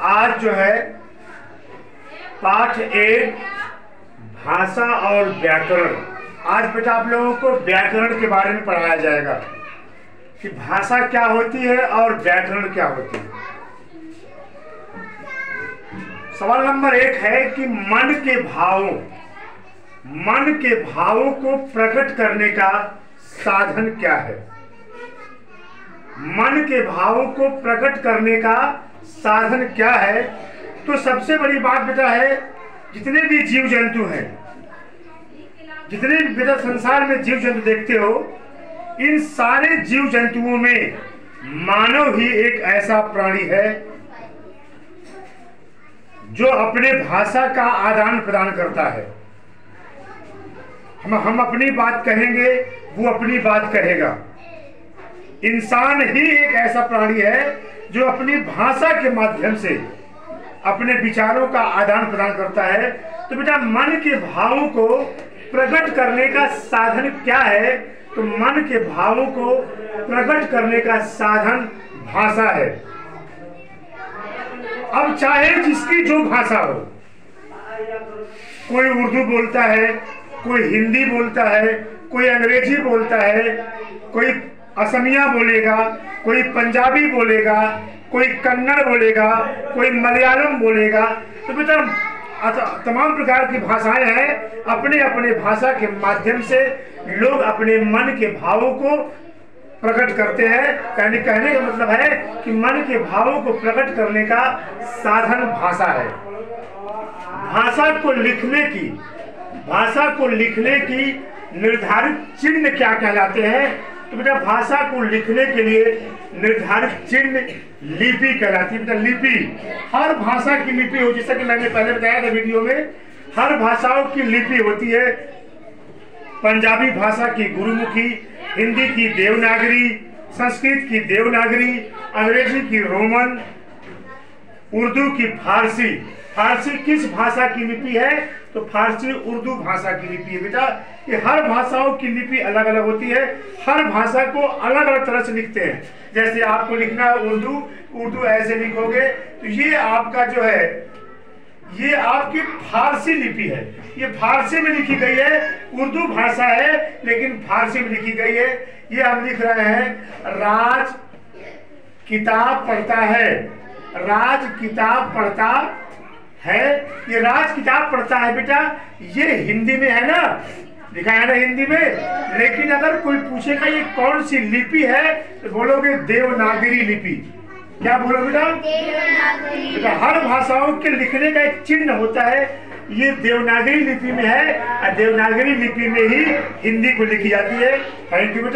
आज जो है पाठ 1 भाषा और व्याकरण। आज बेटा आप लोगों को व्याकरण के बारे में पढ़ाया जाएगा कि भाषा क्या होती है और व्याकरण क्या होती है। सवाल नंबर 1 है कि मन के भावों को प्रकट करने का साधन क्या है। मन के भावों को प्रकट करने का साधन क्या है। तो सबसे बड़ी बात बेटा है, जितने भी जीव जंतु हैं, जितने भी बेटा संसार में जीव जंतु देखते हो, इन सारे जीव जंतुओं में मानव ही एक ऐसा प्राणी है जो अपने भाषा का आदान प्रदान करता है। हम अपनी बात कहेंगे, वो अपनी बात कहेगा। इंसान ही एक ऐसा प्राणी है जो अपनी भाषा के माध्यम से अपने विचारों का आदान प्रदान करता है। तो बेटा मन के भावों को प्रकट करने का साधन क्या है। तो मन के भावों को प्रकट करने का साधन भाषा है। अब चाहे जिसकी जो भाषा हो, कोई उर्दू बोलता है, कोई हिंदी बोलता है, कोई अंग्रेजी बोलता है, कोई असमिया बोलेगा, कोई पंजाबी बोलेगा, कोई कन्नड़ बोलेगा, कोई मलयालम बोलेगा। तो बेटा तमाम प्रकार की भाषाएं हैं। अपने अपने भाषा के माध्यम से लोग अपने मन के भावों को प्रकट करते हैं। कहने का मतलब है कि मन के भावों को प्रकट करने का साधन भाषा है। भाषा को लिखने की निर्धारित चिन्ह क्या कहलाते हैं। तो बेटा भाषा को लिखने के लिए निर्धारित चिन्ह लिपि कहलाती है। बेटा लिपि, हर भाषा की लिपि हो, जैसा कि मैंने पहले बताया था वीडियो में, हर भाषाओं की लिपि होती है। पंजाबी भाषा की गुरुमुखी, हिंदी की देवनागरी, संस्कृत की देवनागरी, अंग्रेजी की रोमन, उर्दू की फारसी। फारसी किस भाषा की लिपि है। तो फारसी उर्दू भाषा की लिपि है। बेटा ये हर भाषाओं की लिपि अलग अलग होती है। हर भाषा को अलग अलग तरह से लिखते हैं। जैसे आपको लिखना है उर्दू ऐसे लिखोगे तो ये आपका जो है, ये आपकी फारसी लिपि है। ये फारसी में लिखी गई है। उर्दू भाषा है लेकिन फारसी में लिखी गई है। ये हम लिख रहे हैं, राज किताब पढ़ता है। राज किताब पढ़ता है, ये राज किताब पढ़ता है। बेटा ये हिंदी में है ना, लिखा है ना हिंदी में। लेकिन अगर कोई पूछेगा ये कौन सी लिपि है तो बोलोगे देवनागरी लिपि। क्या बोलो बेटा? बेटा हर भाषाओं के लिखने का एक चिन्ह होता है। ये देवनागरी लिपि में है और देवनागरी लिपि में ही हिंदी को लिखी जाती है। थैंक यू बेटा।